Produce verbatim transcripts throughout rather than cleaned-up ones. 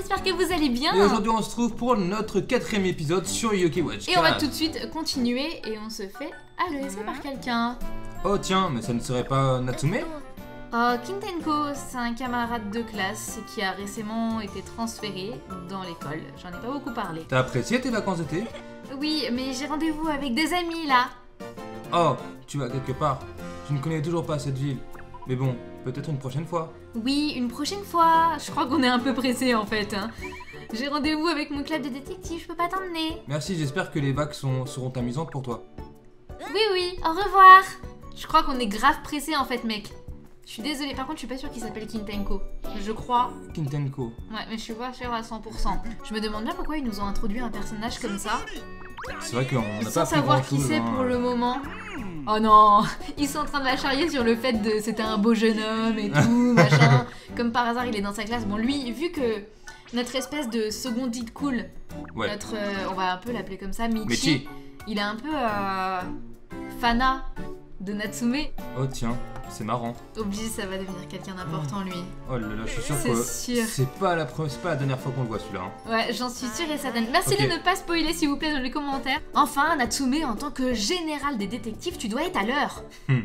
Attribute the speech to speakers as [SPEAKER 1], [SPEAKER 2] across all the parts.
[SPEAKER 1] j'espère que vous allez bien.
[SPEAKER 2] Et aujourd'hui on se trouve pour notre quatrième épisode sur Yokai Watch.
[SPEAKER 1] Et on va tout de suite continuer et on se fait agresser par quelqu'un.
[SPEAKER 2] Oh tiens, mais ça ne serait pas Natsume?
[SPEAKER 1] Oh, Kintenko, c'est un camarade de classe qui a récemment été transféré dans l'école. J'en ai pas beaucoup parlé.
[SPEAKER 2] T'as apprécié tes vacances d'été?
[SPEAKER 1] Oui, mais j'ai rendez-vous avec des amis là.
[SPEAKER 2] Oh, tu vas quelque part. Je ne connais toujours pas cette ville. Mais bon, peut-être une prochaine fois.
[SPEAKER 1] Oui, une prochaine fois. Je crois qu'on est un peu pressé en fait. Hein. J'ai rendez-vous avec mon club de détectives, je peux pas t'emmener.
[SPEAKER 2] Merci, j'espère que les vagues sont, seront amusantes pour toi.
[SPEAKER 1] Oui, oui, au revoir. Je crois qu'on est grave pressé en fait, mec. Je suis désolée, par contre, je suis pas sûre qu'il s'appelle Kintenko. Je crois.
[SPEAKER 2] Kintenko.
[SPEAKER 1] Ouais, mais je suis pas sûre à cent pour cent. Je me demande bien pourquoi ils nous ont introduit un personnage comme ça.
[SPEAKER 2] C'est vrai qu'on n'a pas
[SPEAKER 1] Sans
[SPEAKER 2] appris
[SPEAKER 1] savoir
[SPEAKER 2] grand-chose,
[SPEAKER 1] qui c'est
[SPEAKER 2] hein.
[SPEAKER 1] pour le moment. Oh non, ils sont en train de la charrier sur le fait de c'était un beau jeune homme et tout, machin. Comme par hasard, il est dans sa classe. Bon, lui, vu que notre espèce de second dit cool,
[SPEAKER 2] Ouais.
[SPEAKER 1] notre, euh, on va un peu l'appeler comme ça, Michi,
[SPEAKER 2] Michi.
[SPEAKER 1] il est un peu euh, Fana de Natsume.
[SPEAKER 2] Oh tiens, c'est marrant.
[SPEAKER 1] Obligé, ça va devenir quelqu'un d'important, lui.
[SPEAKER 2] Oh là là, je suis sûr
[SPEAKER 1] C'est
[SPEAKER 2] que
[SPEAKER 1] sûr.
[SPEAKER 2] c'est pas la pre- c'est pas la dernière fois qu'on le voit celui-là. Hein.
[SPEAKER 1] Ouais, j'en suis sûre et certaine. Merci
[SPEAKER 2] Ok.
[SPEAKER 1] de ne pas spoiler, s'il vous plaît, dans les commentaires. Enfin, Natsume, en tant que général des détectives, tu dois être à l'heure.
[SPEAKER 2] Hmm.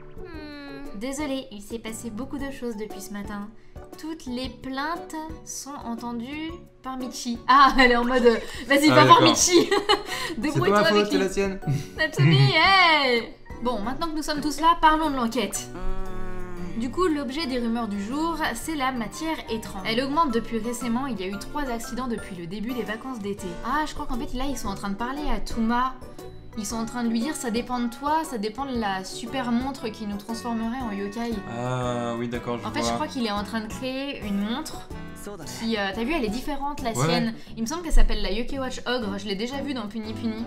[SPEAKER 1] Désolée, il s'est passé beaucoup de choses depuis ce matin. Toutes les plaintes sont entendues par Michi. Ah, elle est en mode euh, vas-y,
[SPEAKER 2] Ah,
[SPEAKER 1] va voir
[SPEAKER 2] d'accord.
[SPEAKER 1] Michi.
[SPEAKER 2] C'est pas
[SPEAKER 1] Débrouille-toi
[SPEAKER 2] ma faute,
[SPEAKER 1] avec
[SPEAKER 2] c'est
[SPEAKER 1] lui.
[SPEAKER 2] la sienne.
[SPEAKER 1] Natsumi, hey. Bon, maintenant que nous sommes tous là, parlons de l'enquête. Du coup, l'objet des rumeurs du jour, c'est la matière étrange. Elle augmente depuis récemment, il y a eu trois accidents depuis le début des vacances d'été. Ah, je crois qu'en fait, là, ils sont en train de parler à Touma. Ils sont en train de lui dire, ça dépend de toi, ça dépend de la super montre qui nous transformerait en yokai.
[SPEAKER 2] Ah oui, d'accord, je
[SPEAKER 1] En fait,
[SPEAKER 2] vois.
[SPEAKER 1] je crois qu'il est en train de créer une montre qui, euh, t'as vu, elle est différente, la
[SPEAKER 2] Ouais.
[SPEAKER 1] sienne. Il me semble qu'elle s'appelle la Yokai Watch Ogre, je l'ai déjà vue dans Puni Puni.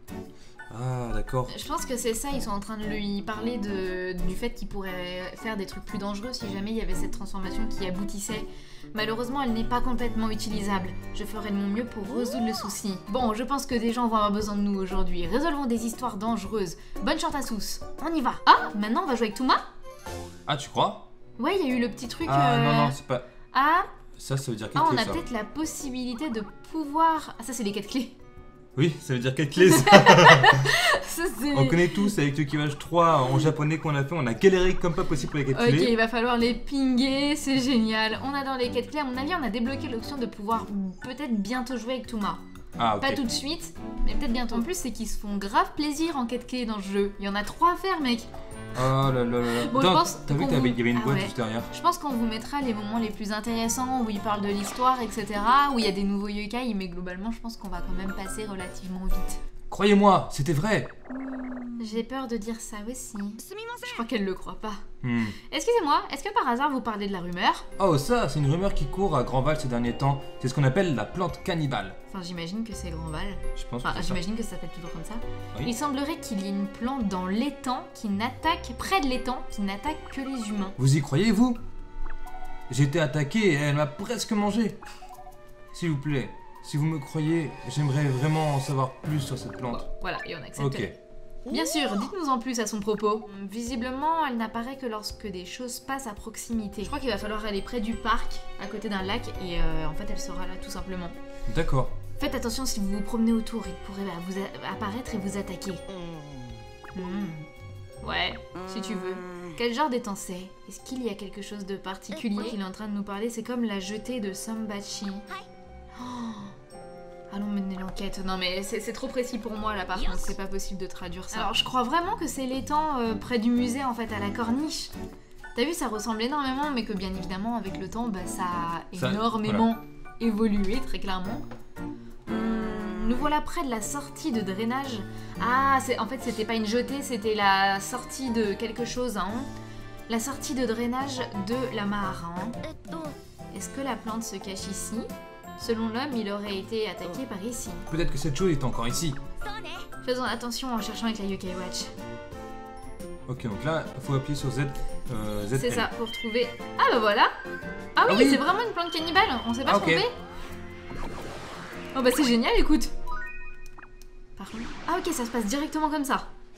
[SPEAKER 2] Ah d'accord.
[SPEAKER 1] Je pense que c'est ça, ils sont en train de lui parler de, du fait qu'il pourrait faire des trucs plus dangereux si jamais il y avait cette transformation qui aboutissait. Malheureusement, elle n'est pas complètement utilisable. Je ferai de mon mieux pour résoudre le souci. Bon, je pense que des gens vont avoir besoin de nous aujourd'hui. Résolvons des histoires dangereuses. Bonne chance à tous. On y va. Ah, maintenant on va jouer avec Touma?
[SPEAKER 2] Ah tu crois?
[SPEAKER 1] Ouais, il y a eu le petit truc...
[SPEAKER 2] Ah
[SPEAKER 1] euh,
[SPEAKER 2] non non, c'est pas...
[SPEAKER 1] Ah,
[SPEAKER 2] Ça, ça veut dire
[SPEAKER 1] ah,
[SPEAKER 2] quelque
[SPEAKER 1] on
[SPEAKER 2] chose
[SPEAKER 1] a
[SPEAKER 2] ça.
[SPEAKER 1] peut-être la possibilité de pouvoir... Ah, ça c'est les quatre clés.
[SPEAKER 2] Oui, ça veut dire quelle clé ça.
[SPEAKER 1] Ça c'est...
[SPEAKER 2] On connaît tous avec Yokai Watch trois en japonais qu'on a fait, on a galéré comme pas possible pour les quatre
[SPEAKER 1] Ok,
[SPEAKER 2] clés.
[SPEAKER 1] il va falloir les pinguer, c'est génial. On a dans les quêtes clés, à mon avis, on a débloqué l'option de pouvoir peut-être bientôt jouer avec Touma.
[SPEAKER 2] Ah ok.
[SPEAKER 1] Pas tout de suite, mais peut-être bientôt. En plus, c'est qu'ils se font grave plaisir en quête clé dans le jeu. Il y en a trois à faire, mec.
[SPEAKER 2] Oh là là là là.
[SPEAKER 1] Bon, je
[SPEAKER 2] Attends,
[SPEAKER 1] pense
[SPEAKER 2] t'as vu
[SPEAKER 1] qu'on
[SPEAKER 2] qu'il y avait
[SPEAKER 1] vous-
[SPEAKER 2] il y avait une
[SPEAKER 1] Ah
[SPEAKER 2] boîte
[SPEAKER 1] ouais.
[SPEAKER 2] juste derrière?
[SPEAKER 1] Je pense qu'on vous mettra les moments les plus intéressants où il parle de l'histoire, et cetera. Où il y a des nouveaux yokai, mais globalement, je pense qu'on va quand même passer relativement vite.
[SPEAKER 2] Croyez-moi, c'était vrai.
[SPEAKER 1] J'ai peur de dire ça aussi. Je crois qu'elle le croit pas.
[SPEAKER 2] Hmm.
[SPEAKER 1] Excusez-moi, est-ce que par hasard vous parlez de la rumeur?
[SPEAKER 2] Oh ça, c'est une rumeur qui court à Grandval ces derniers temps. C'est ce qu'on appelle la plante cannibale.
[SPEAKER 1] Enfin, j'imagine que c'est Grandval.
[SPEAKER 2] Je pense
[SPEAKER 1] Enfin,
[SPEAKER 2] que c'est ça.
[SPEAKER 1] j'imagine que ça s'appelle toujours comme ça.
[SPEAKER 2] Oui.
[SPEAKER 1] Il semblerait qu'il y ait une plante dans l'étang qui n'attaque, près de l'étang, qui n'attaque que les humains.
[SPEAKER 2] Vous y croyez, vous? J'ai été attaqué et elle m'a presque mangé. S'il vous plaît, si vous me croyez, j'aimerais vraiment en savoir plus sur cette plante.
[SPEAKER 1] Voilà, et on accepte.
[SPEAKER 2] Ok.
[SPEAKER 1] Bien sûr, dites-nous en plus à son propos. Visiblement, elle n'apparaît que lorsque des choses passent à proximité. Je crois qu'il va falloir aller près du parc, à côté d'un lac, et euh, en fait, elle sera là tout simplement.
[SPEAKER 2] D'accord.
[SPEAKER 1] Faites attention si vous vous promenez autour, il pourrait bah, vous a- apparaître et vous attaquer. Hmm. Ouais, si tu veux. Quel genre d'étang c'est? Est-ce qu'il y a quelque chose de particulier qu'il est en train de nous parler? C'est comme la jetée de Sambachi. Oh. Allons mener l'enquête. Non mais c'est c'est trop précis pour moi là par contre, c'est pas possible de traduire ça. Alors je crois vraiment que c'est l'étang euh, près du musée en fait, à la corniche. T'as vu, ça ressemble énormément, mais que bien évidemment avec le temps, bah, ça a
[SPEAKER 2] Ça-
[SPEAKER 1] énormément évolué très clairement. Hum, nous voilà près de la sortie de drainage. Ah, c'est en fait c'était pas une jetée, c'était la sortie de quelque chose. Hein. La sortie de drainage de la mare. Hein. Est-ce que la plante se cache ici? Selon l'homme, il aurait été attaqué par ici.
[SPEAKER 2] Peut-être que cette chose est encore ici.
[SPEAKER 1] Faisons attention en cherchant avec la Yokai Watch.
[SPEAKER 2] Ok, donc là, il faut appuyer sur Z. Euh, Z
[SPEAKER 1] C'est ça, pour trouver... Ah bah voilà. Ah oui,
[SPEAKER 2] Ah oui.
[SPEAKER 1] c'est vraiment une plante cannibale, on s'est pas
[SPEAKER 2] Ah, ok.
[SPEAKER 1] trompé. Oh bah c'est génial, écoute. Par contre... Ah ok, ça se passe directement comme ça.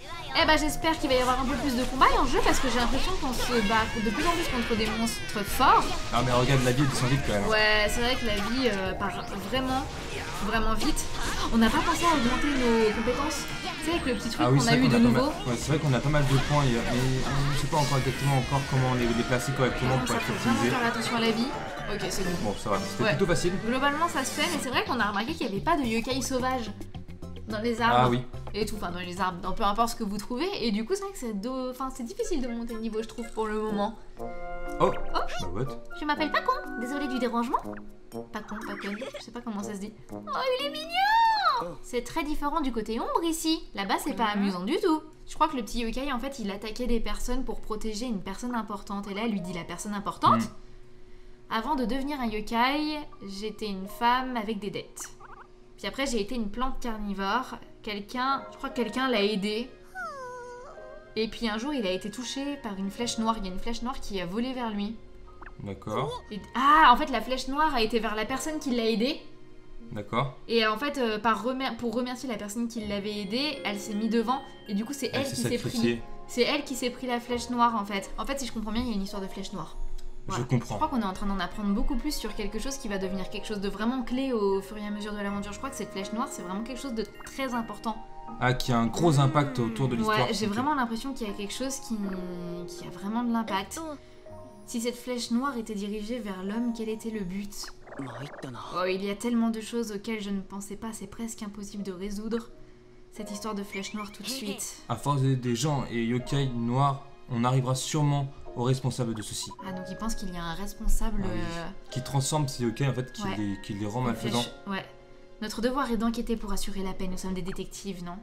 [SPEAKER 1] Eh bah j'espère qu'il va y avoir un peu plus de combats en jeu parce que j'ai l'impression qu'on se bat de plus en plus contre des monstres forts.
[SPEAKER 2] Ah mais regarde, la vie elle descend vite quand même.
[SPEAKER 1] Ouais, c'est vrai que la vie euh, part vraiment, vraiment vite. On n'a pas pensé à augmenter nos compétences. Tu sais, avec le petit truc
[SPEAKER 2] Ah oui,
[SPEAKER 1] qu'on a eu de nouveau.
[SPEAKER 2] Ouais, c'est vrai qu'on a pas mal de points, mais on ne sait pas encore exactement encore comment les, les placer correctement pour
[SPEAKER 1] Ça
[SPEAKER 2] être
[SPEAKER 1] faut vraiment
[SPEAKER 2] optimisé.
[SPEAKER 1] faire attention à la vie. Ok, c'est bon.
[SPEAKER 2] Bon, ça va, c'était
[SPEAKER 1] Ouais.
[SPEAKER 2] plutôt facile.
[SPEAKER 1] Globalement, ça se fait, mais c'est vrai qu'on a remarqué qu'il n'y avait pas de yokai sauvages dans les arbres.
[SPEAKER 2] Ah oui.
[SPEAKER 1] Et tout, enfin dans les arbres, dans peu importe ce que vous trouvez. Et du coup, c'est vrai que c'est do... enfin, c'est difficile de monter le niveau, je trouve, pour le moment.
[SPEAKER 2] Oh, bah what?
[SPEAKER 1] Je m'appelle Pacon, désolée du dérangement. Pacon, Pacon, je sais pas comment ça se dit. Oh, il est mignon! C'est très différent du côté ombre ici. Là-bas, c'est pas amusant du tout. Je crois que le petit yokai, en fait, il attaquait des personnes pour protéger une personne importante. Et là, elle lui dit la personne importante.
[SPEAKER 2] Mm.
[SPEAKER 1] Avant de devenir un yokai, j'étais une femme avec des dettes. Puis après, j'ai été une plante carnivore. Quelqu'un, je crois que quelqu'un l'a aidé. Et puis un jour, il a été touché par une flèche noire. Il y a une flèche noire qui a volé vers lui.
[SPEAKER 2] D'accord,
[SPEAKER 1] Et- Ah, en fait, la flèche noire a été vers la personne qui l'a aidé.
[SPEAKER 2] d'accord.
[SPEAKER 1] Et en fait, euh, par remer- pour remercier la personne qui l'avait aidé, elle s'est mise devant. Et du coup, c'est elle,
[SPEAKER 2] Elle
[SPEAKER 1] qui
[SPEAKER 2] s'est
[SPEAKER 1] s'est pris.
[SPEAKER 2] sacrifiée.
[SPEAKER 1] C'est elle qui s'est pris la flèche noire, en fait. En fait, si je comprends bien, il y a une histoire de flèche noire. Voilà.
[SPEAKER 2] Je
[SPEAKER 1] Je
[SPEAKER 2] comprends.
[SPEAKER 1] crois qu'on est en train d'en apprendre beaucoup plus sur quelque chose qui va devenir quelque chose de vraiment clé au fur et à mesure de l'aventure. Je crois que cette flèche noire, c'est vraiment quelque chose de très important.
[SPEAKER 2] Ah, qui a un gros impact autour de l'histoire.
[SPEAKER 1] Ouais, j'ai
[SPEAKER 2] Ok.
[SPEAKER 1] vraiment l'impression qu'il y a quelque chose qui, qui a vraiment de l'impact. Si cette flèche noire était dirigée vers l'homme, quel était le but? Oh, il y a tellement de choses auxquelles je ne pensais pas, c'est presque impossible de résoudre cette histoire de flèche noire tout de suite.
[SPEAKER 2] À force d'aider des gens et yokai noirs, on arrivera sûrement au responsable de ceci.
[SPEAKER 1] Ah, donc il pense qu'il y a un responsable...
[SPEAKER 2] Ah oui.
[SPEAKER 1] euh,
[SPEAKER 2] Qui transforme ces yokai en fait, qui,
[SPEAKER 1] Ouais.
[SPEAKER 2] les, qui les rend
[SPEAKER 1] une
[SPEAKER 2] malfaisants.
[SPEAKER 1] flèche- Ouais. Notre devoir est d'enquêter pour assurer la paix, nous sommes des détectives, non?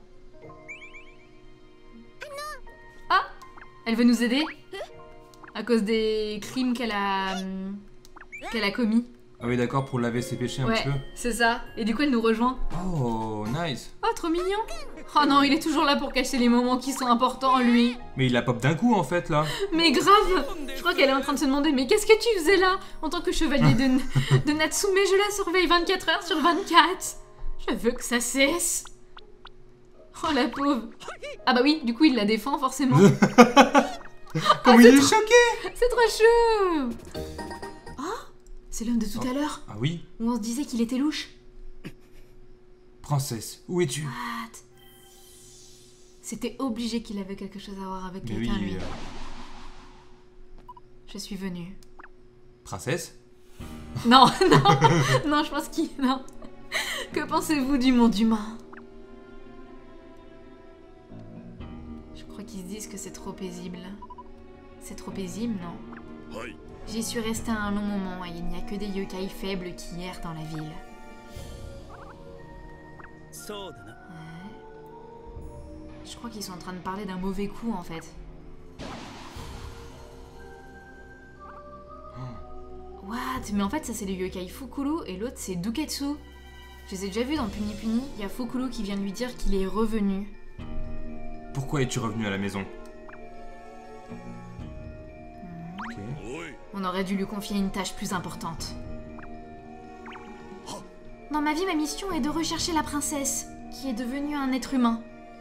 [SPEAKER 1] Ah! Elle veut nous aider? À cause des crimes qu'elle a... hum, qu'elle a commis.
[SPEAKER 2] Ah oui, d'accord, pour laver ses péchés un
[SPEAKER 1] Ouais,
[SPEAKER 2] petit peu.
[SPEAKER 1] c'est ça. Et du coup, elle nous rejoint.
[SPEAKER 2] Oh, nice.
[SPEAKER 1] Oh, trop mignon! Oh non, il est toujours là pour cacher les moments qui sont importants, lui.
[SPEAKER 2] Mais il la pop d'un coup en fait là.
[SPEAKER 1] Mais grave! Je crois qu'elle est en train de se demander, mais qu'est-ce que tu faisais là? En tant que chevalier de, de Natsume, je la surveille vingt-quatre heures sur vingt-quatre. Je veux que ça cesse. Oh la pauvre. Ah bah oui, du coup, il la défend forcément.
[SPEAKER 2] Comme il est choqué.
[SPEAKER 1] C'est trop chou! Oh! C'est l'homme de tout
[SPEAKER 2] Oh.
[SPEAKER 1] à l'heure,
[SPEAKER 2] Ah oui.
[SPEAKER 1] où on se disait qu'il était louche.
[SPEAKER 2] Princesse, où es-tu?
[SPEAKER 1] What? C'était obligé qu'il avait quelque chose à voir avec
[SPEAKER 2] Mais oui,
[SPEAKER 1] quelqu'un, lui.
[SPEAKER 2] euh,
[SPEAKER 1] Je suis venue.
[SPEAKER 2] princesse?
[SPEAKER 1] Non, non, non, je pense qu'il... Non. Que pensez-vous du monde humain? Je crois qu'ils se disent que c'est trop paisible. C'est trop paisible, non? J'y suis restée un long moment et il n'y a que des yokai faibles qui errent dans la ville. Ouais. Je crois qu'ils sont en train de parler d'un mauvais coup, en fait. What? Mais en fait, ça c'est le yokai Fukulu et l'autre c'est Duketsu. Je les ai déjà vus dans Puni Puni. Il y a Fukulu qui vient de lui dire qu'il est revenu.
[SPEAKER 2] Pourquoi es-tu revenu à la maison? Ok.
[SPEAKER 1] On aurait dû lui confier une tâche plus importante. Dans ma vie, ma mission est de rechercher la princesse, qui est devenue un être humain.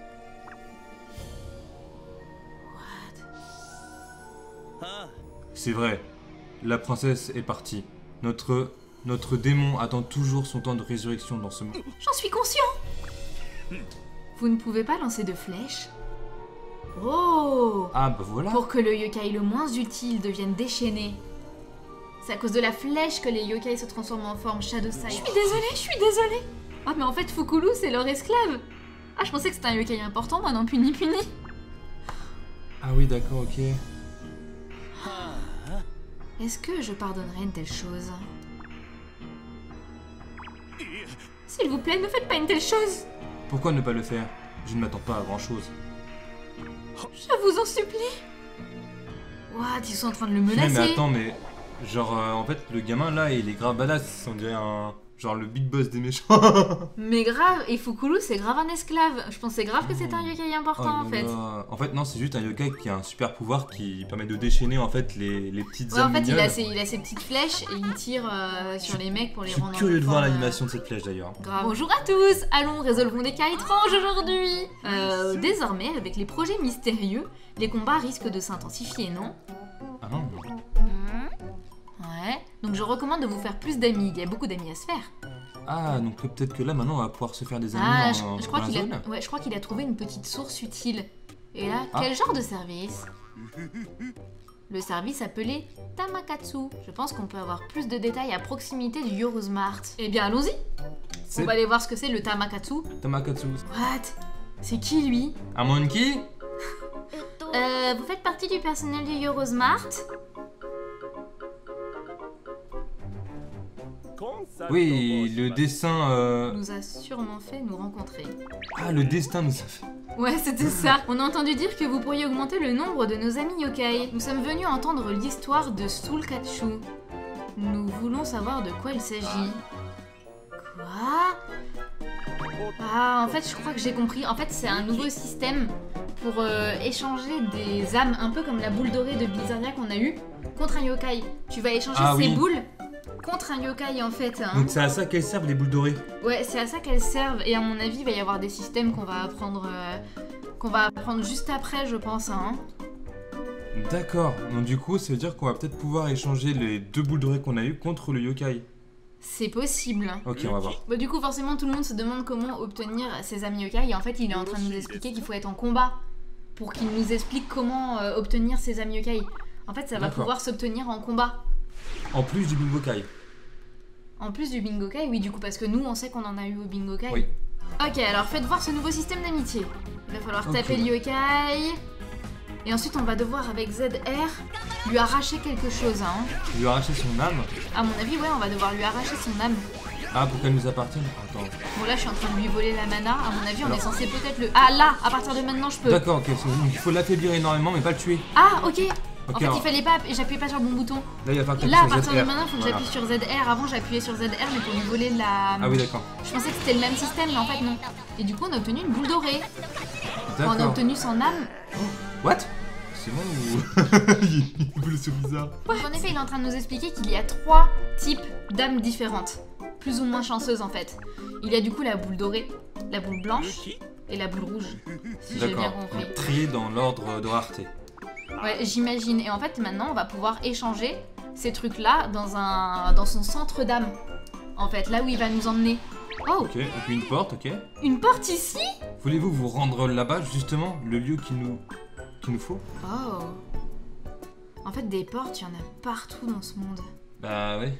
[SPEAKER 1] What?
[SPEAKER 2] C'est vrai. La princesse est partie. Notre notre démon attend toujours son temps de résurrection dans ce monde.
[SPEAKER 1] J'en suis conscient. Vous ne pouvez pas lancer de flèches? Oh!
[SPEAKER 2] Ah bah voilà.
[SPEAKER 1] Pour que le yokai le moins utile devienne déchaîné. C'est à cause de la flèche que les yokai se transforment en forme Shadow Side. Je suis désolée, je suis désolée. Ah mais en fait Fukulu c'est leur esclave. Ah je pensais que c'était un yokai important moi non Puni Puni.
[SPEAKER 2] Ah oui d'accord, ok.
[SPEAKER 1] Est-ce que je pardonnerais une telle chose? S'il vous plaît, ne faites pas une telle chose.
[SPEAKER 2] Pourquoi ne pas le faire? Je ne m'attends pas à grand chose.
[SPEAKER 1] Je vous en supplie. What? Ils sont en train de le
[SPEAKER 2] Mais,
[SPEAKER 1] menacer.
[SPEAKER 2] mais attends, mais genre euh, en fait le gamin là il est grave badass, on dirait un, Genre le big boss des méchants.
[SPEAKER 1] Mais grave, et Fukulu c'est grave un esclave. Je pensais grave que c'était un yokai important
[SPEAKER 2] Oh
[SPEAKER 1] en
[SPEAKER 2] là
[SPEAKER 1] fait.
[SPEAKER 2] là. En fait, non, c'est juste un yokai qui a un super pouvoir qui permet de déchaîner en fait les, les petites
[SPEAKER 1] Ouais,
[SPEAKER 2] âmes
[SPEAKER 1] en fait, il
[SPEAKER 2] mignonnes.
[SPEAKER 1] a, ses, il a ses petites flèches et il tire euh, sur les mecs pour les
[SPEAKER 2] Je suis
[SPEAKER 1] rendre en
[SPEAKER 2] curieux de voir
[SPEAKER 1] forme,
[SPEAKER 2] l'animation de cette flèche d'ailleurs.
[SPEAKER 1] euh, grave. Bonjour à tous, allons résolvons des cas étranges aujourd'hui. Euh, désormais, avec les projets mystérieux, les combats risquent de s'intensifier, non?
[SPEAKER 2] Ah non.
[SPEAKER 1] Ouais, donc je recommande de vous faire plus d'amis, il y a beaucoup d'amis à se faire.
[SPEAKER 2] Ah, donc peut-être que là maintenant on va pouvoir se faire des amis
[SPEAKER 1] Ah,
[SPEAKER 2] en,
[SPEAKER 1] je, je crois
[SPEAKER 2] dans la
[SPEAKER 1] qu'il
[SPEAKER 2] zone.
[SPEAKER 1] a, ouais, je crois qu'il a trouvé une petite source utile. Et là,
[SPEAKER 2] Ah.
[SPEAKER 1] quel genre de service? Le service appelé Tamakatsu. Je pense qu'on peut avoir plus de détails à proximité du Yorosmart. Eh bien, allons-y. On
[SPEAKER 2] C'est
[SPEAKER 1] va aller voir ce que c'est le Tamakatsu.
[SPEAKER 2] Tamakatsu.
[SPEAKER 1] What? C'est qui lui?
[SPEAKER 2] Un monkey?
[SPEAKER 1] Euh, vous faites partie du personnel du Yorosmart?
[SPEAKER 2] Oui, le dessin. euh,
[SPEAKER 1] Nous a sûrement fait nous rencontrer.
[SPEAKER 2] Ah, le destin nous a fait.
[SPEAKER 1] Ouais, c'était ça. On a entendu dire que vous pourriez augmenter le nombre de nos amis yokai. Nous sommes venus entendre l'histoire de Sulkachu. Nous voulons savoir de quoi il s'agit. Quoi? Ah, en fait, je crois que j'ai compris. En fait, c'est un nouveau système pour euh, échanger des âmes, un peu comme la boule dorée de Blizzardia qu'on a eue, contre un yokai. Tu vas échanger
[SPEAKER 2] Ah
[SPEAKER 1] ces
[SPEAKER 2] oui.
[SPEAKER 1] boules contre un yokai, en fait. Hein.
[SPEAKER 2] Donc c'est à ça qu'elles servent les boules dorées.
[SPEAKER 1] Ouais, c'est à ça qu'elles servent. Et à mon avis, il va y avoir des systèmes qu'on va apprendre, euh, qu'on va apprendre juste après, je pense. Hein.
[SPEAKER 2] D'accord. Donc du coup, ça veut dire qu'on va peut-être pouvoir échanger les deux boules dorées qu'on a eues contre le yokai.
[SPEAKER 1] C'est possible.
[SPEAKER 2] Ok, on va voir.
[SPEAKER 1] Bah, du coup, forcément, tout le monde se demande comment obtenir ses amis yokai. Et en fait, il est en train de nous expliquer qu'il faut être en combat pour qu'il nous explique comment euh, obtenir ses amis yokai. En fait, ça va
[SPEAKER 2] D'accord.
[SPEAKER 1] pouvoir s'obtenir en combat.
[SPEAKER 2] En plus du bingokai.
[SPEAKER 1] En plus du bingokai, oui, du coup, parce que nous, on sait qu'on en a eu au bingokai.
[SPEAKER 2] Oui.
[SPEAKER 1] Ok, alors faites voir ce nouveau système d'amitié. Il va falloir
[SPEAKER 2] Ok.
[SPEAKER 1] taper le yokai. Et ensuite, on va devoir, avec Z R, lui arracher quelque chose. Hein.
[SPEAKER 2] Lui arracher son âme.
[SPEAKER 1] À mon avis, ouais, on va devoir lui arracher son âme.
[SPEAKER 2] Ah, pour qu'elle nous appartienne. Attends.
[SPEAKER 1] Bon, là, je suis en train de lui voler la mana. À mon avis, on
[SPEAKER 2] Alors.
[SPEAKER 1] est censé peut-être le... Ah, là, à partir de maintenant, je peux.
[SPEAKER 2] D'accord, ok. c'est- donc il faut l'affaiblir énormément, mais pas le tuer.
[SPEAKER 1] Ah, ok.
[SPEAKER 2] Ok,
[SPEAKER 1] En fait,
[SPEAKER 2] alors,
[SPEAKER 1] il fallait pas... J'appuyais pas sur le bon bouton.
[SPEAKER 2] là, il va falloir que
[SPEAKER 1] Là, à
[SPEAKER 2] t'appuies sur
[SPEAKER 1] partir de
[SPEAKER 2] Z R.
[SPEAKER 1] maintenant, il faut que
[SPEAKER 2] Voilà.
[SPEAKER 1] j'appuie sur Z R. Avant, j'appuyais sur Z R, mais pour lui voler la...
[SPEAKER 2] Ah oui, d'accord.
[SPEAKER 1] Je pensais que c'était le même système, mais en fait, non. Et du coup, on a obtenu une boule dorée. On a
[SPEAKER 2] D'accord.
[SPEAKER 1] obtenu son âme.
[SPEAKER 2] What? C'est moi ou. Il voulait ce bizarre.
[SPEAKER 1] Donc, en effet, il est en train de nous expliquer qu'il y a trois types d'âmes différentes. Plus ou moins chanceuses, en fait. Il y a du coup la boule dorée, la boule blanche et la boule rouge. Si j'ai bien
[SPEAKER 2] D'accord.
[SPEAKER 1] compris.
[SPEAKER 2] Donc, trié dans l'ordre de rareté.
[SPEAKER 1] Ouais, j'imagine. Et en fait, maintenant, on va pouvoir échanger ces trucs-là dans un, dans son centre d'âme. En fait, là où il va nous emmener. Oh,
[SPEAKER 2] Ok, et puis une porte, ok.
[SPEAKER 1] une porte ici?
[SPEAKER 2] Voulez-vous vous rendre là-bas, justement, le lieu qu'il nous, qu'il nous faut?
[SPEAKER 1] Oh. En fait, des portes, il y en a partout dans ce monde.
[SPEAKER 2] Bah ouais.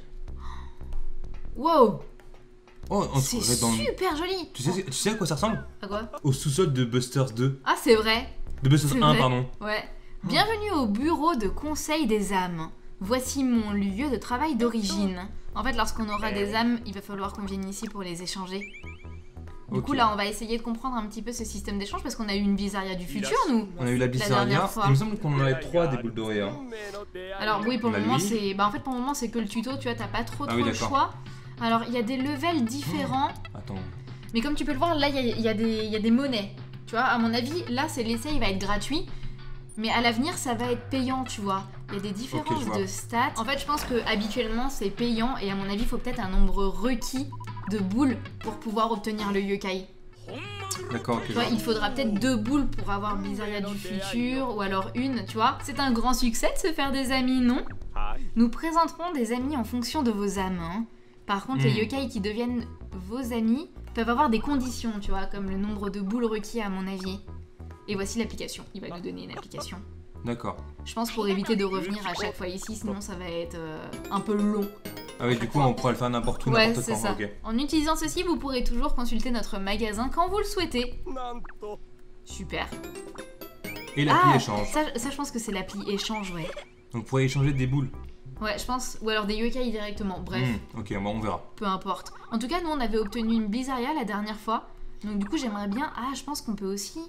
[SPEAKER 1] Wow,
[SPEAKER 2] Oh, on
[SPEAKER 1] c'est
[SPEAKER 2] serait dans le...
[SPEAKER 1] super joli.
[SPEAKER 2] Tu sais, tu sais à quoi ça ressemble?
[SPEAKER 1] À quoi?
[SPEAKER 2] Au sous-sol de Busters deux.
[SPEAKER 1] Ah, c'est vrai.
[SPEAKER 2] De Busters
[SPEAKER 1] C'est
[SPEAKER 2] un,
[SPEAKER 1] vrai.
[SPEAKER 2] pardon.
[SPEAKER 1] Ouais. Bienvenue au bureau de conseil des âmes. Voici mon lieu de travail d'origine. En fait, lorsqu'on aura des âmes, il va falloir qu'on vienne ici pour les échanger. Du
[SPEAKER 2] Ok.
[SPEAKER 1] coup, là, on va essayer de comprendre un petit peu ce système d'échange parce qu'on a eu une Blizzardia du futur, nous.
[SPEAKER 2] On a eu la Blizzardia.
[SPEAKER 1] dernière fois.
[SPEAKER 2] Il me semble qu'on en avait trois des boules dorées. Hein.
[SPEAKER 1] Alors oui, pour le
[SPEAKER 2] On a
[SPEAKER 1] moment,
[SPEAKER 2] lui.
[SPEAKER 1] c'est... Bah en fait, pour le moment, c'est que le tuto, tu vois, t'as pas trop
[SPEAKER 2] Ah
[SPEAKER 1] trop
[SPEAKER 2] oui,
[SPEAKER 1] le
[SPEAKER 2] d'accord.
[SPEAKER 1] choix. Alors, il y a des levels différents,
[SPEAKER 2] Attends.
[SPEAKER 1] mais comme tu peux le voir, là, il y a, il y a des, il y a des monnaies. Tu vois, à mon avis, là, c'est l'essai, il va être gratuit. Mais à l'avenir, ça va être payant, tu vois. Il y a des différences
[SPEAKER 2] je vois.
[SPEAKER 1] de stats. En fait, je pense que habituellement, c'est payant. Et à mon avis, il faut peut-être un nombre requis de boules pour pouvoir obtenir le yokai.
[SPEAKER 2] D'accord, ok.
[SPEAKER 1] Tu
[SPEAKER 2] je
[SPEAKER 1] vois,
[SPEAKER 2] vois.
[SPEAKER 1] il faudra peut-être deux boules pour avoir Blizzardia du futur, ou alors une, tu vois. C'est un grand succès de se faire des amis, non? Nous présenterons des amis en fonction de vos âmes. Hein. Par contre, les
[SPEAKER 2] Hmm.
[SPEAKER 1] yokai qui deviennent vos amis peuvent avoir des conditions, tu vois, comme le nombre de boules requis à mon avis. Et voici l'application. Il va nous donner une application.
[SPEAKER 2] D'accord.
[SPEAKER 1] Je pense pour éviter de revenir à chaque fois ici, sinon ça va être euh, un peu long.
[SPEAKER 2] Ah oui, du coup, on pourra le faire n'importe où,
[SPEAKER 1] Ouais,
[SPEAKER 2] n'importe
[SPEAKER 1] c'est
[SPEAKER 2] quand.
[SPEAKER 1] ça.
[SPEAKER 2] Ok.
[SPEAKER 1] En utilisant ceci, vous pourrez toujours consulter notre magasin quand vous le souhaitez. Super.
[SPEAKER 2] Et l'appli
[SPEAKER 1] Ah,
[SPEAKER 2] échange.
[SPEAKER 1] ça, ça, je pense que c'est l'appli échange, ouais.
[SPEAKER 2] Donc, vous pourrez échanger des boules.
[SPEAKER 1] Ouais, je pense. Ou alors des yokai directement. Bref,
[SPEAKER 2] Hmm, ok, bon, on verra.
[SPEAKER 1] peu importe. En tout cas, nous, on avait obtenu une Blizzardia la dernière fois. Donc, du coup, j'aimerais bien. Ah, je pense qu'on peut aussi.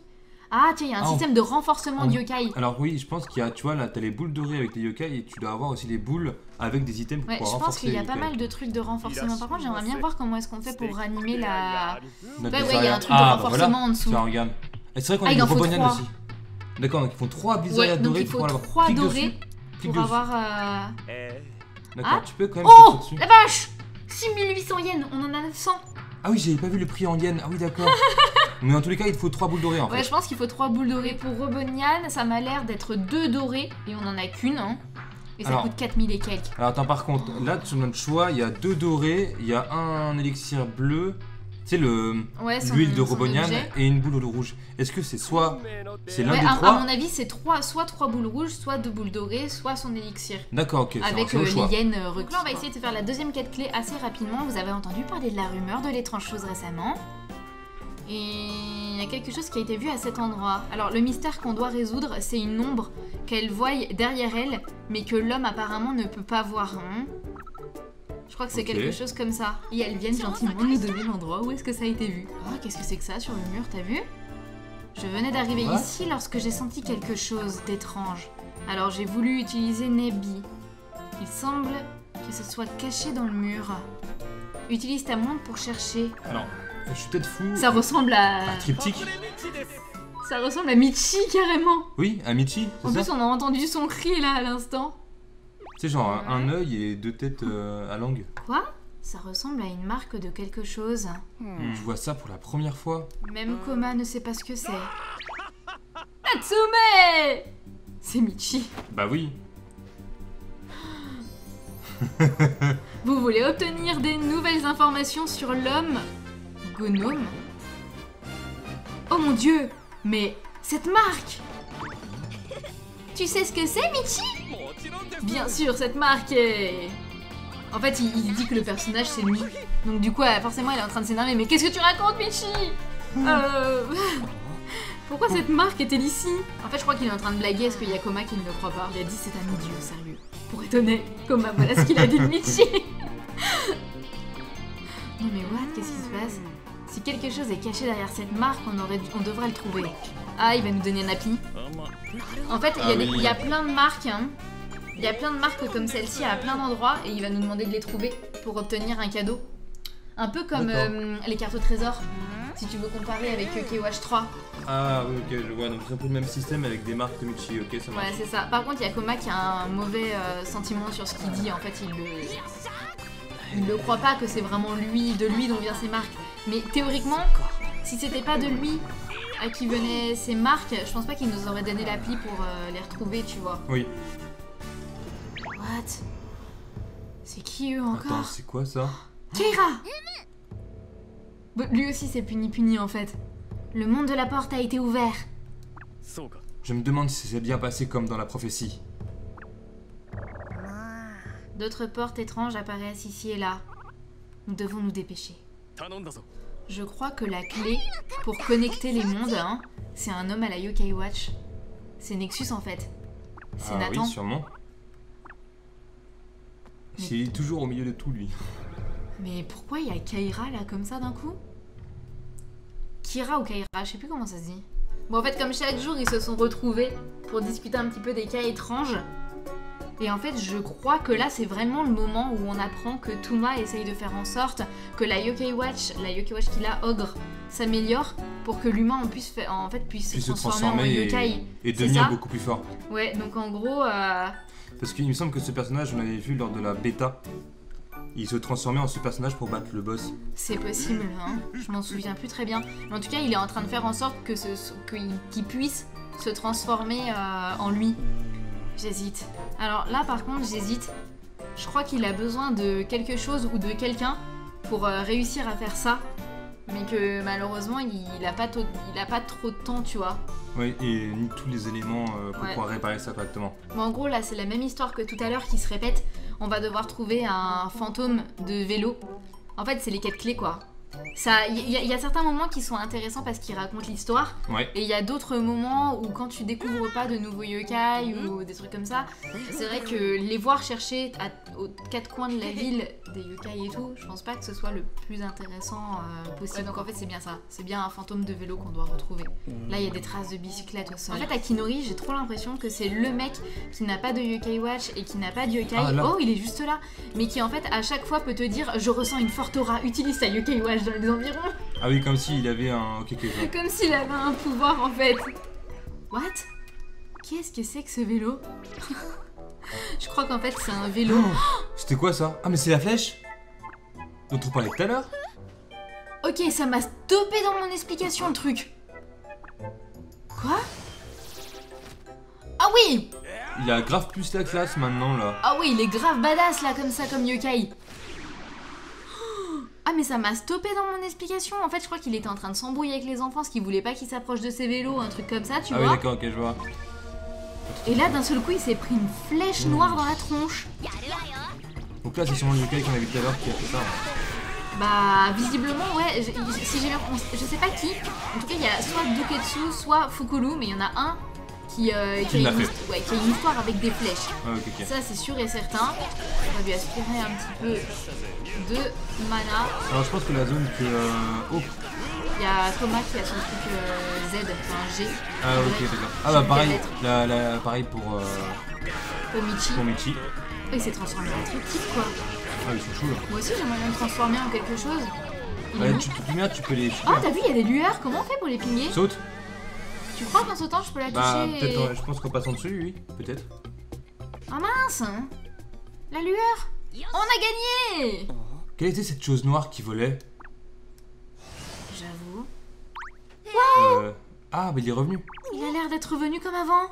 [SPEAKER 1] Ah tiens, il y a un
[SPEAKER 2] Ah,
[SPEAKER 1] système de renforcement
[SPEAKER 2] on-
[SPEAKER 1] de yokai.
[SPEAKER 2] Alors oui, je pense qu'il y a, tu vois, là, t'as les boules dorées avec les yokai et tu dois avoir aussi les boules avec des items pour
[SPEAKER 1] Ouais, je
[SPEAKER 2] pouvoir
[SPEAKER 1] pense
[SPEAKER 2] renforcer
[SPEAKER 1] qu'il y a
[SPEAKER 2] les
[SPEAKER 1] pas
[SPEAKER 2] yokai.
[SPEAKER 1] mal de trucs de renforcement. Par contre, j'aimerais bien voir comment est-ce qu'on fait pour ranimer la...
[SPEAKER 2] La
[SPEAKER 1] Ouais, ouais,
[SPEAKER 2] Blizzard.
[SPEAKER 1] il y a un truc de
[SPEAKER 2] Ah, bah
[SPEAKER 1] renforcement
[SPEAKER 2] voilà.
[SPEAKER 1] en dessous.
[SPEAKER 2] Tiens, regarde. Et c'est vrai qu'on
[SPEAKER 1] Ah,
[SPEAKER 2] a
[SPEAKER 1] il
[SPEAKER 2] des
[SPEAKER 1] en faut
[SPEAKER 2] Robonian
[SPEAKER 1] trois.
[SPEAKER 2] aussi. D'accord, donc ils font trois Blizzard
[SPEAKER 1] Ouais, donc
[SPEAKER 2] dorés
[SPEAKER 1] il
[SPEAKER 2] pour
[SPEAKER 1] faut
[SPEAKER 2] pouvoir l'avoir.
[SPEAKER 1] trois
[SPEAKER 2] Clique
[SPEAKER 1] dorés
[SPEAKER 2] dessus. Clique
[SPEAKER 1] pour
[SPEAKER 2] dessus.
[SPEAKER 1] avoir... euh,
[SPEAKER 2] D'accord,
[SPEAKER 1] Ah.
[SPEAKER 2] tu peux quand même
[SPEAKER 1] Oh
[SPEAKER 2] cliquer dessus.
[SPEAKER 1] la vache six mille huit cents yens, on en a neuf cents.
[SPEAKER 2] Ah oui, j'avais pas vu le prix en yens. Ah oui, d'accord. Mais en tous les cas, il te faut trois boules dorées en
[SPEAKER 1] Ouais,
[SPEAKER 2] fait.
[SPEAKER 1] je pense qu'il faut trois boules dorées. Pour Robonian, ça m'a l'air d'être deux dorées et on en a qu'une. Hein. Et ça
[SPEAKER 2] Alors.
[SPEAKER 1] coûte quatre mille et quelques.
[SPEAKER 2] Alors attends, par contre, là sur notre choix, il y a deux dorés, il y a un élixir bleu, tu sais le
[SPEAKER 1] Ouais, son-
[SPEAKER 2] l'huile de
[SPEAKER 1] son
[SPEAKER 2] Robonian
[SPEAKER 1] objet.
[SPEAKER 2] et une boule de rouge. Est-ce que c'est soit c'est l'un
[SPEAKER 1] Ouais,
[SPEAKER 2] des
[SPEAKER 1] à,
[SPEAKER 2] trois
[SPEAKER 1] à mon avis, c'est trois, soit trois boules rouges, soit deux boules dorées, soit son élixir.
[SPEAKER 2] D'accord, ok, c'est
[SPEAKER 1] Avec
[SPEAKER 2] c'est au
[SPEAKER 1] euh,
[SPEAKER 2] choix.
[SPEAKER 1] les yens euh, requis. Là, on va essayer de faire la deuxième quête clé assez rapidement. Vous avez entendu parler de la rumeur de l'étrange chose récemment. Et il y a quelque chose qui a été vu à cet endroit. Alors, le mystère qu'on doit résoudre, c'est une ombre qu'elle voit derrière elle, mais que l'homme apparemment ne peut pas voir. Hein. Je crois que c'est
[SPEAKER 2] Ok.
[SPEAKER 1] quelque chose comme ça. Et elles viennent gentiment nous donner l'endroit où est-ce que ça a été vu. Oh, qu'est-ce que c'est que ça sur le mur, t'as vu? Je venais d'arriver
[SPEAKER 2] What?
[SPEAKER 1] ici lorsque j'ai senti quelque chose d'étrange. Alors j'ai voulu utiliser Nebi. Il semble que ce soit caché dans le mur. Utilise ta montre pour chercher.
[SPEAKER 2] Alors, je suis peut-être fou.
[SPEAKER 1] Ça ressemble à...
[SPEAKER 2] Un triptyque.
[SPEAKER 1] Ça ressemble à Michi carrément.
[SPEAKER 2] Oui, un Michi,
[SPEAKER 1] En
[SPEAKER 2] c'est
[SPEAKER 1] plus
[SPEAKER 2] ça.
[SPEAKER 1] on a entendu son cri là à l'instant.
[SPEAKER 2] C'est genre un, un œil et deux têtes euh, à langue.
[SPEAKER 1] Quoi? Ça ressemble à une marque de quelque chose.
[SPEAKER 2] Je vois ça pour la première fois.
[SPEAKER 1] Même Koma ne sait pas ce que c'est. Natsume! C'est Michi.
[SPEAKER 2] Bah oui.
[SPEAKER 1] Vous voulez obtenir des nouvelles informations sur l'homme Gnome? Oh mon dieu! Mais cette marque! Tu sais ce que c'est, Michi? Bien sûr, cette marque est... En fait, il, il dit que le personnage, c'est lui. Donc du coup, euh, forcément, elle est en train de s'énerver. Mais qu'est-ce que tu racontes, Michi? Euh... Pourquoi cette marque est-elle ici? En fait, je crois qu'il est en train de blaguer. Est-ce qu'il y a Koma qui ne le croit pas? Il a dit c'est un idiot, sérieux. Pour être honnête, Koma, voilà ce qu'il a dit de Michi. Non mais what? Qu'est-ce qui se passe? Si quelque chose est caché derrière cette marque, on, aurait dû- on devrait le trouver. Ah, il va nous donner un appli. En fait, il y, a
[SPEAKER 2] Ah
[SPEAKER 1] des-
[SPEAKER 2] oui.
[SPEAKER 1] il y a plein de marques. Hein. Il y a plein de marques comme celle-ci à plein d'endroits et il va nous demander de les trouver pour obtenir un cadeau. Un peu comme
[SPEAKER 2] D'accord.
[SPEAKER 1] euh, les cartes au trésor. Si tu veux comparer avec euh, K O H trois.
[SPEAKER 2] Ah oui, ok, je vois. Donc c'est un peu le même système avec des marques de Michi. Ok, ça marche.
[SPEAKER 1] Ouais, c'est ça. Par contre, il y a Koma qui a un mauvais euh, sentiment sur ce qu'il dit. En fait, il le... il ne croit pas que c'est vraiment lui, de lui dont viennent ces marques. Mais théoriquement, si c'était pas de lui à qui venaient ces marques, je pense pas qu'il nous aurait donné l'appli pour euh, les retrouver, tu vois.
[SPEAKER 2] Oui.
[SPEAKER 1] What? C'est qui eux encore?
[SPEAKER 2] Attends, c'est quoi ça?
[SPEAKER 1] Keira! Bah, lui aussi c'est puni puni en fait. Le monde de la porte a été ouvert.
[SPEAKER 2] Je me demande si c'est bien passé comme dans la prophétie.
[SPEAKER 1] D'autres portes étranges apparaissent ici et là. Nous devons nous dépêcher. Je crois que la clé pour connecter les mondes, hein, c'est un homme à la Yokai Watch. C'est Nexus en fait. C'est
[SPEAKER 2] Ah
[SPEAKER 1] Nathan.
[SPEAKER 2] oui, sûrement.
[SPEAKER 1] Mais-
[SPEAKER 2] Il est toujours au milieu de tout, lui.
[SPEAKER 1] Mais pourquoi il y a Kaira là comme ça d'un coup? Kira ou Kaira, je sais plus comment ça se dit. Bon en fait comme chaque jour ils se sont retrouvés pour discuter un petit peu des cas étranges. Et en fait je crois que là c'est vraiment le moment où on apprend que Touma essaye de faire en sorte que la Yokai Watch, la Yokai Watch qu'il a, Ogre, s'améliore pour que l'humain en, puisse fa- en fait puisse
[SPEAKER 2] Puis
[SPEAKER 1] se
[SPEAKER 2] se
[SPEAKER 1] transformer, en
[SPEAKER 2] transformer
[SPEAKER 1] yokai.
[SPEAKER 2] et, et
[SPEAKER 1] C'est
[SPEAKER 2] devenir
[SPEAKER 1] ça
[SPEAKER 2] beaucoup plus fort.
[SPEAKER 1] Ouais donc en gros... euh,
[SPEAKER 2] Parce qu'il me semble que ce personnage, on l'avait vu lors de la bêta. Il se transformait en ce personnage pour battre le boss.
[SPEAKER 1] C'est possible, hein. Je m'en souviens plus très bien. Mais en tout cas, il est en train de faire en sorte que ce, ce- qu'il qu'il puisse se transformer euh, en lui. J'hésite. Alors là, par contre, j'hésite. Je crois qu'il a besoin de quelque chose ou de quelqu'un pour euh, réussir à faire ça. Mais que malheureusement, il, il, a pas tôt- il a pas trop de temps, tu vois.
[SPEAKER 2] Oui, et ni tous les éléments euh, pour
[SPEAKER 1] Ouais.
[SPEAKER 2] pouvoir réparer ça correctement.
[SPEAKER 1] Bon, en gros, là, c'est la même histoire que tout à l'heure qui se répète. On va devoir trouver un fantôme de vélo. En fait, c'est les quêtes clés, quoi. ça, il y, y a certains moments qui sont intéressants parce qu'ils racontent l'histoire.
[SPEAKER 2] Ouais.
[SPEAKER 1] Et il y a d'autres moments où quand tu découvres pas de nouveaux yokai ou des trucs comme ça, c'est vrai que les voir chercher à, aux quatre coins de la ville des yokai et tout, je pense pas que ce soit le plus intéressant euh, possible. Ouais, donc en fait c'est bien ça, c'est bien un fantôme de vélo qu'on doit retrouver. Là il y a des traces de bicyclette au sol. En fait à Kinori j'ai trop l'impression que c'est le mec qui n'a pas de yokai watch et qui n'a pas de yokai. Ah, oh il est juste là, mais qui en fait à chaque fois peut te dire je ressens une forte aura, utilise ta yokai watch dans les environs.
[SPEAKER 2] Ah oui, comme s'il avait un... Ok, ok, ok.
[SPEAKER 1] Comme s'il avait un pouvoir en fait. What? Qu'est-ce que c'est que ce vélo? Je crois qu'en fait c'est un vélo. Oh,
[SPEAKER 2] c'était quoi ça? Ah mais c'est la flèche dont on parlait tout à l'heure.
[SPEAKER 1] Ok, ça m'a stoppé dans mon explication le truc. Quoi? Ah oui!
[SPEAKER 2] Il a grave plus la classe maintenant là.
[SPEAKER 1] Ah oui, il est grave badass là comme ça, comme yokai. Ah mais ça m'a stoppé dans mon explication. En fait je crois qu'il était en train de s'embrouiller avec les enfants parce qu'il voulait pas qu'ils s'approchent de ses vélos, un truc comme ça, tu
[SPEAKER 2] ah
[SPEAKER 1] vois.
[SPEAKER 2] Ah oui d'accord, ok je vois.
[SPEAKER 1] Et là d'un seul coup il s'est pris une flèche noire dans la tronche.
[SPEAKER 2] Donc là c'est sûrement le yokai qu'on a vu tout à l'heure qui a fait ça.
[SPEAKER 1] Bah visiblement ouais, je, si j'ai je sais pas qui. En tout cas il y a soit Duketsu, soit Fukulu, mais il y en a un qui, euh, qui,
[SPEAKER 2] qui,
[SPEAKER 1] a
[SPEAKER 2] une,
[SPEAKER 1] ouais, qui a une histoire avec des flèches.
[SPEAKER 2] Ah, okay, okay.
[SPEAKER 1] Ça c'est sûr et certain. On va lui aspirer un petit peu de mana.
[SPEAKER 2] Alors je pense que la zone que... Euh... Oh.
[SPEAKER 1] Il y a Koma qui a son truc euh, Z, enfin G.
[SPEAKER 2] Ah ok d'accord. Ah bah pareil, la, la, pareil pour... Euh...
[SPEAKER 1] Pour Michi.
[SPEAKER 2] Pour Michi.
[SPEAKER 1] Oh, il s'est transformé en truc type quoi.
[SPEAKER 2] Ah ils sont chauds là.
[SPEAKER 1] Moi aussi j'aimerais bien me transformer en quelque chose.
[SPEAKER 2] Ouais, tu, tu, tu peux les...
[SPEAKER 1] Ah t'as vu il y a des lueurs, comment on fait pour les pigner?
[SPEAKER 2] Saute.
[SPEAKER 1] Tu crois qu'en sautant je peux la toucher?
[SPEAKER 2] Bah peut-être,
[SPEAKER 1] et...
[SPEAKER 2] je pense qu'en passant dessus, oui, peut-être.
[SPEAKER 1] Ah mince! La lueur! On a gagné!
[SPEAKER 2] Quelle était cette chose noire qui volait?
[SPEAKER 1] J'avoue.
[SPEAKER 2] Wow! Euh... Ah bah il est revenu.
[SPEAKER 1] Il a l'air d'être revenu comme avant.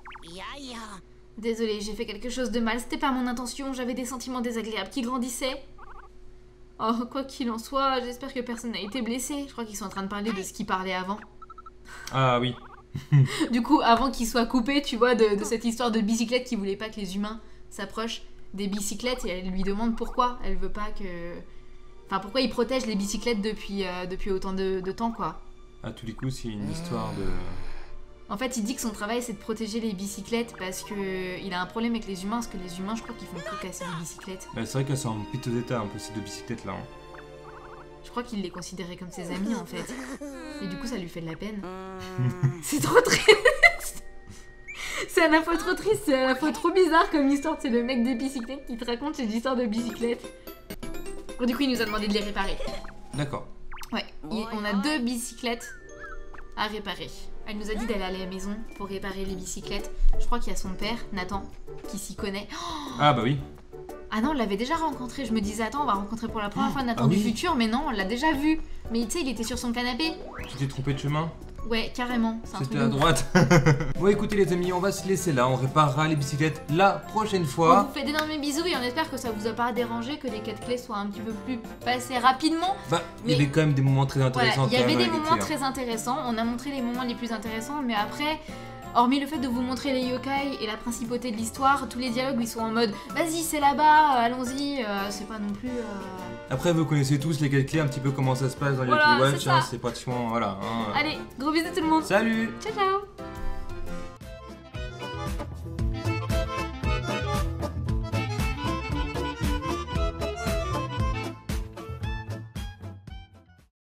[SPEAKER 1] Désolée, j'ai fait quelque chose de mal, c'était pas mon intention, j'avais des sentiments désagréables qui grandissaient. Oh, quoi qu'il en soit, j'espère que personne n'a été blessé. Je crois qu'ils sont en train de parler de ce qu'ils parlaient avant.
[SPEAKER 2] Ah oui.
[SPEAKER 1] Du coup, avant qu'il soit coupé, tu vois, de, de cette histoire de bicyclette qui voulait pas que les humains s'approchent des bicyclettes et elle lui demande pourquoi elle veut pas que... Enfin, pourquoi il protège les bicyclettes depuis, euh, depuis autant de, de temps, quoi.
[SPEAKER 2] À tous les coups, c'est une histoire de...
[SPEAKER 1] En fait, il dit que son travail, c'est de protéger les bicyclettes parce que il a un problème avec les humains, parce que les humains, je crois qu'ils font que casser les bicyclettes.
[SPEAKER 2] Bah, c'est vrai qu'elles sont en piteux état, un peu, ces deux bicyclettes-là. Hein.
[SPEAKER 1] Je crois qu'il les considérait comme ses amis, en fait. Et du coup, ça lui fait de la peine. C'est trop triste. C'est à la fois trop triste, c'est à la fois trop bizarre comme histoire. C'est le mec des bicyclettes qui te raconte ses histoires de bicyclettes. Bon, du coup, il nous a demandé de les réparer.
[SPEAKER 2] D'accord.
[SPEAKER 1] Ouais, il, on a deux bicyclettes à réparer. Elle nous a dit d'aller à la maison pour réparer les bicyclettes. Je crois qu'il y a son père, Nathan, qui s'y connaît. Oh,
[SPEAKER 2] ah bah oui.
[SPEAKER 1] Ah non, on l'avait déjà rencontré. Je me disais, attends, on va rencontrer pour la première fois Nathan
[SPEAKER 2] ah
[SPEAKER 1] du
[SPEAKER 2] oui.
[SPEAKER 1] futur, mais non, on l'a déjà vu. Mais tu sais, il était sur son canapé.
[SPEAKER 2] Tu t'es trompé de chemin?
[SPEAKER 1] Ouais, carrément.
[SPEAKER 2] C'était à droite. Bon, écoutez les amis, on va se laisser là. On réparera les bicyclettes la prochaine fois.
[SPEAKER 1] On vous fait d'énormes bisous et on espère que ça vous a pas dérangé, que les quatre clés soient un petit peu plus passées rapidement.
[SPEAKER 2] Bah, il y avait quand même des moments très intéressants.
[SPEAKER 1] Voilà, il y avait des moments
[SPEAKER 2] clés,
[SPEAKER 1] très intéressants. On a montré les moments les plus intéressants, mais après... Hormis le fait de vous montrer les yokai et la principauté de l'histoire, tous les dialogues où ils sont en mode vas-y c'est là-bas, allons-y, euh, c'est pas non plus... Euh...
[SPEAKER 2] Après vous connaissez tous les quatre clés, un petit peu comment ça se passe dans
[SPEAKER 1] voilà,
[SPEAKER 2] Yokai Watch,
[SPEAKER 1] c'est
[SPEAKER 2] hein, c'est pratiquement... voilà. Hein,
[SPEAKER 1] Allez, gros bisous tout le monde.
[SPEAKER 2] Salut.
[SPEAKER 1] Ciao ciao.